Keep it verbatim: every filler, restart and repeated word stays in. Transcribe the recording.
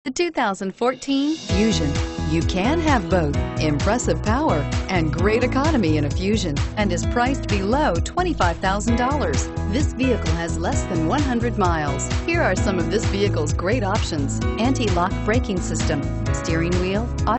The two thousand fourteen Fusion. You can have both impressive power and great economy in a Fusion, and is priced below twenty-five thousand dollars. This vehicle has less than one hundred miles. Here are some of this vehicle's great options: anti-lock braking system, steering wheel,